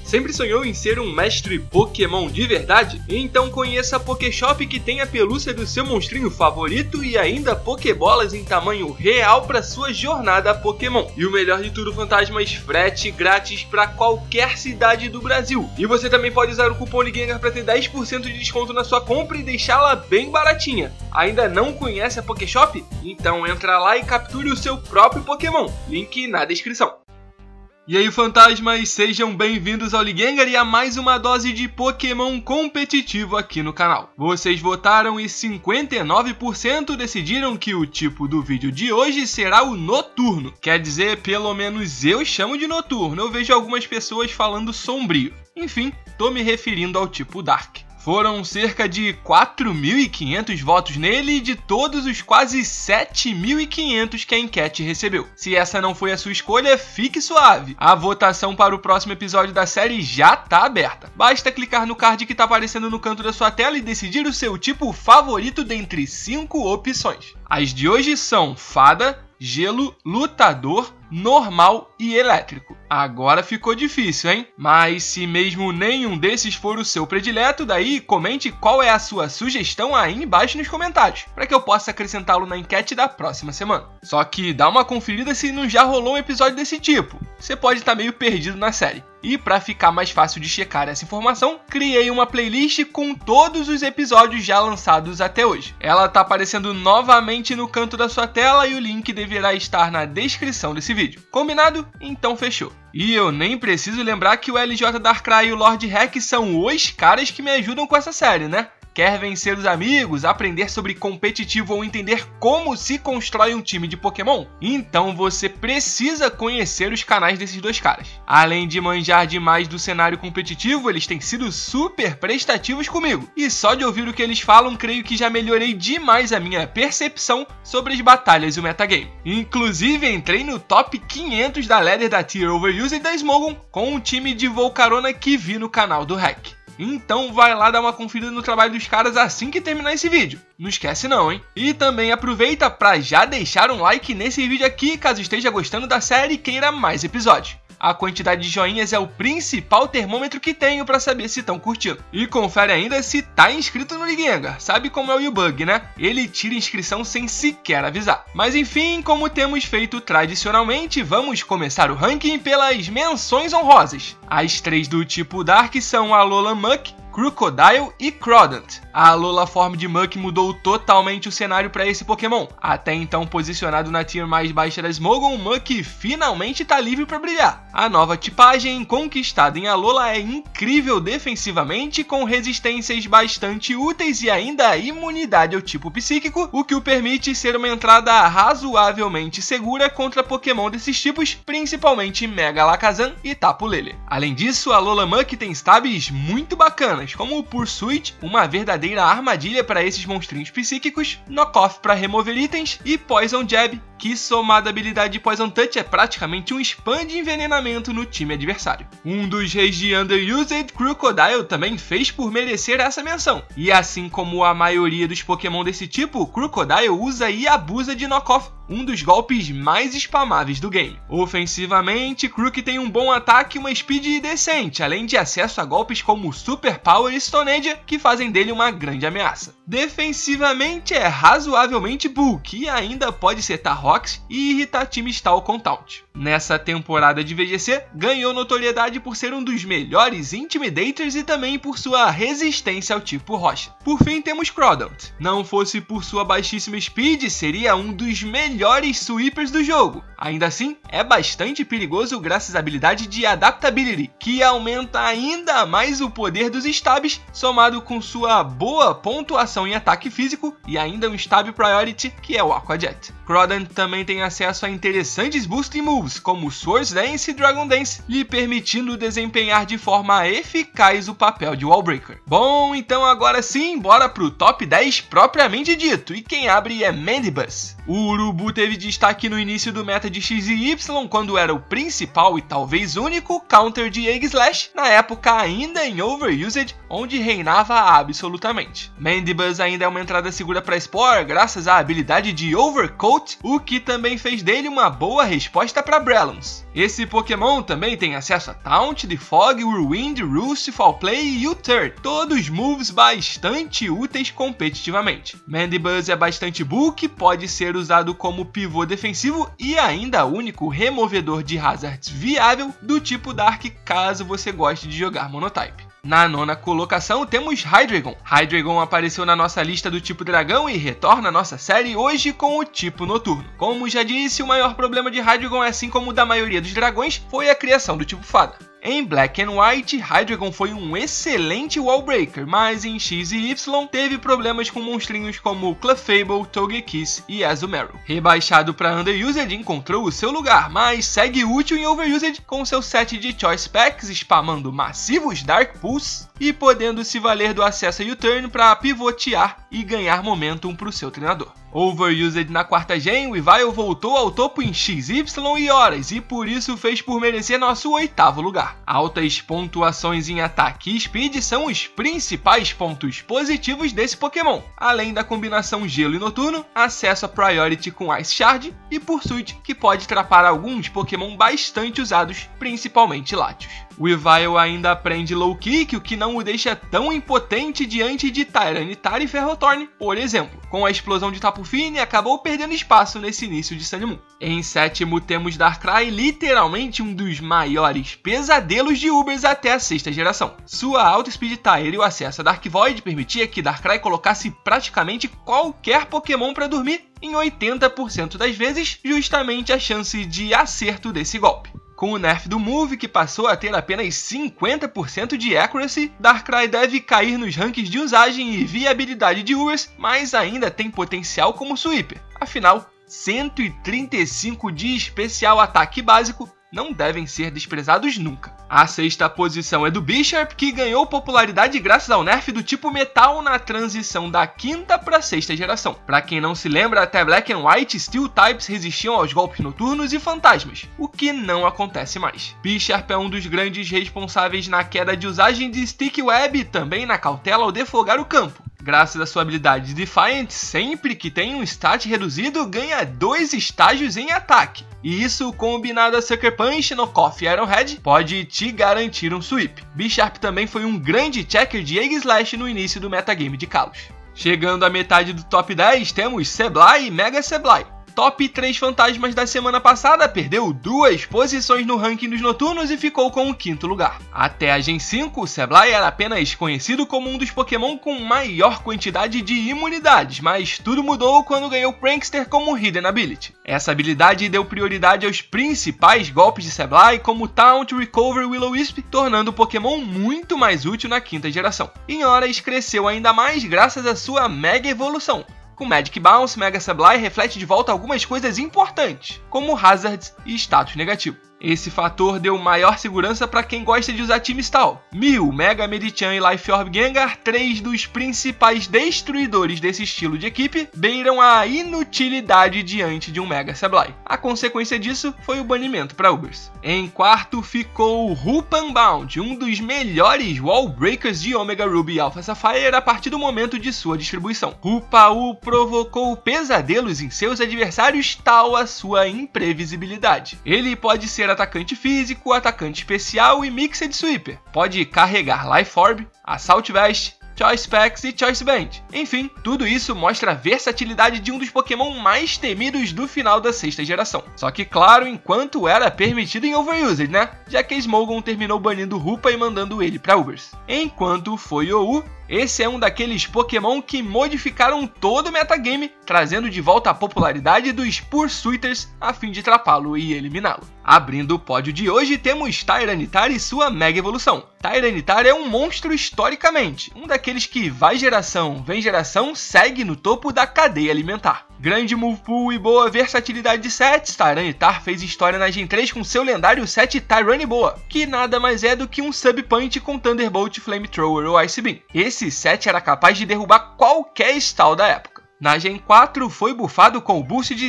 Sempre sonhou em ser um mestre Pokémon de verdade? Então conheça a Pokéshop, que tem a pelúcia do seu monstrinho favorito e ainda Pokébolas em tamanho real para sua jornada Pokémon. E o melhor de tudo, Fantasmas, frete grátis para qualquer cidade do Brasil. E você também pode usar o cupom LIGENGAR para ter 10% de desconto na sua compra e deixá-la bem baratinha. Ainda não conhece a Pokéshop? Então entra lá e capture o seu próprio Pokémon. Link na descrição. E aí, fantasmas, sejam bem-vindos ao LIGENGAR e a mais uma dose de Pokémon competitivo aqui no canal. Vocês votaram e 59% decidiram que o tipo do vídeo de hoje será o noturno. Quer dizer, pelo menos eu chamo de noturno, eu vejo algumas pessoas falando sombrio. Enfim, tô me referindo ao tipo Dark. Foram cerca de 4.500 votos nele de todos os quase 7.500 que a enquete recebeu. Se essa não foi a sua escolha, fique suave. A votação para o próximo episódio da série já tá aberta. Basta clicar no card que tá aparecendo no canto da sua tela e decidir o seu tipo favorito dentre 5 opções. As de hoje são Fada, Gelo, Lutador, Normal e Elétrico. Agora ficou difícil, hein? Mas se mesmo nenhum desses for o seu predileto, daí comente qual é a sua sugestão aí embaixo nos comentários, para que eu possa acrescentá-lo na enquete da próxima semana. Só que dá uma conferida se não já rolou um episódio desse tipo. Você pode estar meio perdido na série. E para ficar mais fácil de checar essa informação, criei uma playlist com todos os episódios já lançados até hoje. Ela tá aparecendo novamente no canto da sua tela e o link deverá estar na descrição desse vídeo. Combinado? Então fechou. E eu nem preciso lembrar que o LJ Darkrai e o Lord Hack são os caras que me ajudam com essa série, né? Quer vencer os amigos, aprender sobre competitivo ou entender como se constrói um time de Pokémon? Então você precisa conhecer os canais desses dois caras. Além de manjar demais do cenário competitivo, eles têm sido super prestativos comigo. E só de ouvir o que eles falam, creio que já melhorei demais a minha percepção sobre as batalhas e o metagame. Inclusive entrei no top 500 da ladder da Tier Overused da Smogon com um time de Volcarona que vi no canal do Hack. Então vai lá dar uma conferida no trabalho dos caras assim que terminar esse vídeo. Não esquece não, hein? E também aproveita para já deixar um like nesse vídeo aqui, caso esteja gostando da série e queira mais episódios. A quantidade de joinhas é o principal termômetro que tenho para saber se estão curtindo. E confere ainda se tá inscrito no LIGENGAR. Sabe como é o Ubug, né? Ele tira inscrição sem sequer avisar. Mas enfim, como temos feito tradicionalmente, vamos começar o ranking pelas menções honrosas. As 3 do tipo Dark são a Alolan Muk, Krookodile e Crawdaunt. A Alola Form de Muk mudou totalmente o cenário para esse Pokémon. Até então posicionado na tier mais baixa da Smogon, o Muk finalmente está livre para brilhar. A nova tipagem conquistada em Alola é incrível defensivamente, com resistências bastante úteis e ainda a imunidade ao tipo psíquico, o que o permite ser uma entrada razoavelmente segura contra Pokémon desses tipos, principalmente Mega Alakazam e Tapu Lele. Além disso, a Alola Muk tem stabs muito bacanas, como o Pursuit, uma verdadeira armadilha para esses monstrinhos psíquicos, Knock-Off para remover itens e Poison Jab, que somada à habilidade de Poison Touch é praticamente um spam de envenenamento no time adversário. Um dos reis de Underused, Krookodile, também fez por merecer essa menção. E assim como a maioria dos Pokémon desse tipo, Krookodile usa e abusa de Knock-Off, um dos golpes mais spamáveis do game. Ofensivamente, Krook tem um bom ataque e uma speed decente, além de acesso a golpes como Super Power e Stone Edge, que fazem dele uma grande ameaça. Defensivamente é razoavelmente bulky e ainda pode setar rocks e irritar times tal com Taunt. Nessa temporada de VGC, ganhou notoriedade por ser um dos melhores Intimidators e também por sua resistência ao tipo rocha. Por fim temos Crawdaunt. Não fosse por sua baixíssima speed, seria um dos melhores sweepers do jogo. Ainda assim, é bastante perigoso graças à habilidade de Adaptability, que aumenta ainda mais o poder dos stabs, somado com sua boa pontuação em ataque físico e ainda um stab priority, que é o Aqua Jet. Crawdaunt também tem acesso a interessantes boosting moves, como Swords Dance e Dragon Dance, lhe permitindo desempenhar de forma eficaz o papel de Wallbreaker. Bom, então agora sim, bora pro top 10 propriamente dito, e quem abre é Mandibuzz. O Urubu teve destaque no início do meta de X e Y, quando era o principal e talvez único counter de Aegislash, na época ainda em Overused, onde reinava absolutamente. Mandibuzz ainda é uma entrada segura para Spore, graças à habilidade de Overcoat, o que também fez dele uma boa resposta para para Breloons. Esse Pokémon também tem acesso a Taunt, Defog, Whirlwind, Roost, Foul Play e U-Turn, todos moves bastante úteis competitivamente. Mandibuzz é bastante bulk, pode ser usado como pivô defensivo e ainda único removedor de hazards viável do tipo Dark caso você goste de jogar Monotype. Na nona colocação temos Hydreigon. Hydreigon apareceu na nossa lista do tipo dragão e retorna à nossa série hoje com o tipo noturno. Como já disse, o maior problema de Hydreigon, assim como o da maioria dos dragões, foi a criação do tipo fada. Em Black and White, Hydreigon foi um excelente wallbreaker, mas em X e Y teve problemas com monstrinhos como Clefable, Togekiss e Azumarill. Rebaixado para Underused, encontrou o seu lugar, mas segue útil em Overused com seu set de Choice Packs, spamando massivos Dark Pulse e podendo se valer do acesso a U-Turn para pivotear e ganhar momentum para o seu treinador. Overused na quarta gen, o Weavile voltou ao topo em XY e horas e por isso fez por merecer nosso 8º lugar. Altas pontuações em ataque e speed são os principais pontos positivos desse Pokémon, além da combinação gelo e noturno, acesso a Priority com Ice Shard e Pursuit, que pode trapar alguns Pokémon bastante usados, principalmente Latios. O Weavile ainda aprende Low Kick, o que não o deixa tão impotente diante de Tyranitar e Ferrothorn, por exemplo. Com a explosão de Tapu Fini, acabou perdendo espaço nesse início de Sun Moon. Em sétimo temos Darkrai, literalmente um dos maiores pesadelos de Ubers até a 6ª geração. Sua alta Speed Tire e o acesso a Dark Void permitia que Darkrai colocasse praticamente qualquer Pokémon para dormir, em 80% das vezes, justamente a chance de acerto desse golpe. Com o nerf do Move, que passou a ter apenas 50% de Accuracy, Darkrai deve cair nos rankings de usagem e viabilidade de Ubers, mas ainda tem potencial como Sweeper. Afinal, 135 de especial ataque básico não devem ser desprezados nunca. A 6ª posição é do Bisharp, que ganhou popularidade graças ao nerf do tipo metal na transição da 5ª para a 6ª geração. Para quem não se lembra, até Black and White, Steel Types resistiam aos golpes noturnos e fantasmas, o que não acontece mais. Bisharp é um dos grandes responsáveis na queda de usagem de Stick Web e também na cautela ao defogar o campo. Graças à sua habilidade de Defiant, sempre que tem um stat reduzido, ganha 2 estágios em ataque. E isso, combinado a Sucker Punch, Knockoff e Iron Head, pode te garantir um sweep. Bisharp também foi um grande checker de Egg Slash no início do metagame de Kalos. Chegando à metade do top 10, temos Sableye e Mega Sableye. Top 3 fantasmas da semana passada, perdeu 2 posições no ranking dos noturnos e ficou com o 5º lugar. Até a Gen 5, o Sableye era apenas conhecido como um dos Pokémon com maior quantidade de imunidades, mas tudo mudou quando ganhou Prankster como Hidden Ability. Essa habilidade deu prioridade aos principais golpes de Sableye, como Taunt, Recover e Will-O-Wisp, tornando o Pokémon muito mais útil na 5ª geração. Em horas, cresceu ainda mais graças à sua Mega Evolução. Com Magic Bounce, Mega Sableye reflete de volta algumas coisas importantes, como Hazards e status negativo. Esse fator deu maior segurança para quem gosta de usar Team Stall. Mew, Mega Medicham e Life Orb Gengar, 3 dos principais destruidores desse estilo de equipe, beiram a inutilidade diante de um Mega Sableye. A consequência disso foi o banimento para Ubers. Em quarto ficou Hoopa Unbound, um dos melhores wall breakers de Omega Ruby e Alpha Sapphire a partir do momento de sua distribuição. Hoopa provocou pesadelos em seus adversários, tal a sua imprevisibilidade. Ele pode ser atacante físico, atacante especial e Mixed Sweeper. Pode carregar Life Orb, Assault Vest, Choice Packs e Choice Band. Enfim, tudo isso mostra a versatilidade de um dos Pokémon mais temidos do final da 6ª geração. Só que claro, enquanto era permitido em Overused, né? Já que Smogon terminou banindo Hoopa e mandando ele para Ubers. Enquanto foi OU, esse é um daqueles Pokémon que modificaram todo o metagame, trazendo de volta a popularidade dos Pursuiters a fim de atrapalhá-lo e eliminá-lo. Abrindo o pódio de hoje, temos Tyranitar e sua Mega Evolução. Tyranitar é um monstro historicamente, um daqueles que vai geração, vem geração, segue no topo da cadeia alimentar. Grande move pool e boa versatilidade de sets, Tyranitar fez história na Gen 3 com seu lendário set Tyraniboa, que nada mais é do que um Sub Punch com Thunderbolt, Flamethrower ou Ice Beam. Esse set era capaz de derrubar qualquer stall da época. Na Gen 4 foi bufado com o boost de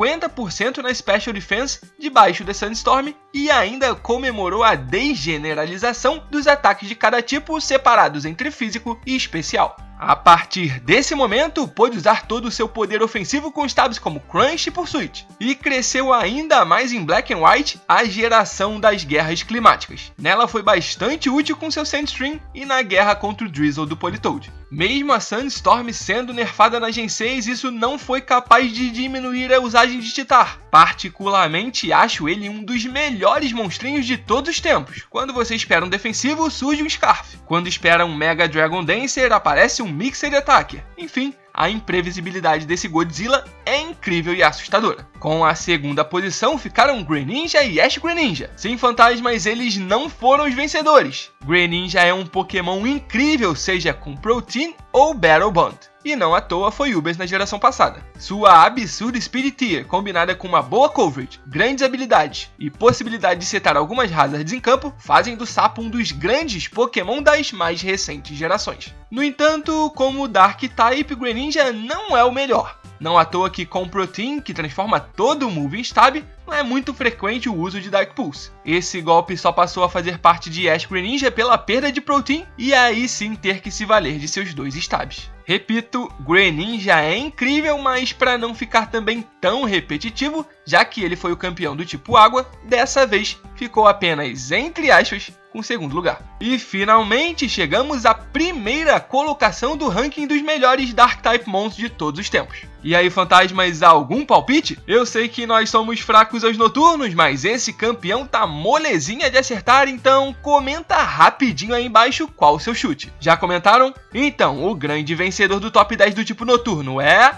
50% na Special Defense debaixo da Sunstorm e ainda comemorou a desgeneralização dos ataques de cada tipo separados entre físico e especial. A partir desse momento, pôde usar todo o seu poder ofensivo com stabs como Crunch e Pursuit, e cresceu ainda mais em Black and White a geração das guerras climáticas. Nela foi bastante útil com seu Sandstream e na guerra contra o Drizzle do Politoed. Mesmo a Sandstorm sendo nerfada na Gen 6, isso não foi capaz de diminuir a usagem de Titar. Particularmente, acho ele um dos melhores monstrinhos de todos os tempos. Quando você espera um defensivo, surge um Scarf. Quando espera um Mega Dragon Dancer, aparece um Mixed Attacker. Enfim, a imprevisibilidade desse Godzilla é incrível e assustadora. Com a segunda posição ficaram Greninja e Ash Greninja. Sem fantasmas, eles não foram os vencedores. Greninja é um Pokémon incrível, seja com Protein ou Battle Bond. E não à toa foi Ubers na geração passada. Sua absurda Speed Tier, combinada com uma boa coverage, grandes habilidades e possibilidade de setar algumas hazards em campo, fazem do sapo um dos grandes Pokémon das mais recentes gerações. No entanto, como Dark Type, Greninja não é o melhor. Não à toa que com Protein, que transforma todo o move em stab, não é muito frequente o uso de Dark Pulse. Esse golpe só passou a fazer parte de Ash Greninja pela perda de Protein e aí sim ter que se valer de seus dois stabs. Repito, Greninja é incrível, mas para não ficar também tão repetitivo, já que ele foi o campeão do tipo água, dessa vez ficou apenas, entre aspas, com o segundo lugar. E finalmente chegamos à primeira colocação do ranking dos melhores Dark Type Mons de todos os tempos. E aí, fantasmas, algum palpite? Eu sei que nós somos fracos aos noturnos, mas esse campeão tá molezinha de acertar, então comenta rapidinho aí embaixo qual o seu chute. Já comentaram? Então, o grande vencedor do top 10 do tipo noturno é...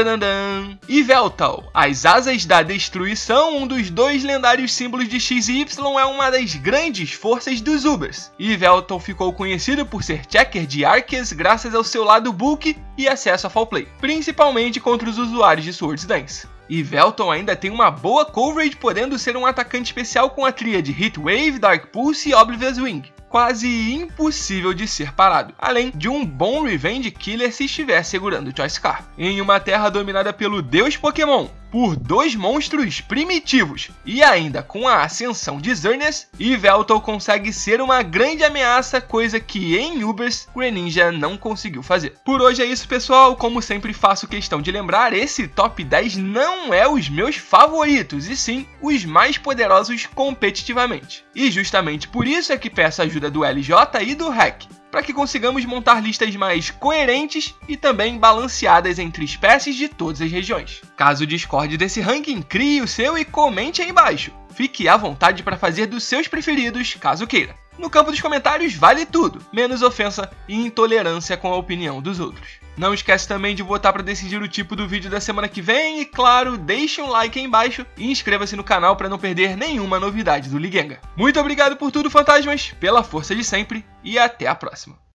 Yveltal, as asas da destruição, um dos dois lendários símbolos de X e Y, é uma das grandes forças dos Ubers. Yveltal ficou conhecido por ser checker de Arceus graças ao seu lado bulk e acesso a Fall Play, principalmente contra os usuários de Swords Dance. Yveltal ainda tem uma boa coverage, podendo ser um atacante especial com a tríade Heat Wave, Dark Pulse e Oblivious Wing, quase impossível de ser parado, além de um bom Revenge Killer se estiver segurando o Choice Scar. Em uma terra dominada pelo deus Pokémon, por dois monstros primitivos e ainda com a ascensão de Xerneas, Yveltal consegue ser uma grande ameaça, coisa que em Ubers Greninja não conseguiu fazer. Por hoje é isso, pessoal. Como sempre faço questão de lembrar, esse top 10 não é os meus favoritos, e sim os mais poderosos competitivamente. E justamente por isso é que peço a ajuda do LJ e do Hack, para que consigamos montar listas mais coerentes e também balanceadas entre espécies de todas as regiões. Caso discorde desse ranking, crie o seu e comente aí embaixo. Fique à vontade para fazer dos seus preferidos, caso queira. No campo dos comentários vale tudo, menos ofensa e intolerância com a opinião dos outros. Não esquece também de votar para decidir o tipo do vídeo da semana que vem e, claro, deixe um like aí embaixo e inscreva-se no canal para não perder nenhuma novidade do Ligenga. Muito obrigado por tudo, fantasmas, pela força de sempre e até a próxima.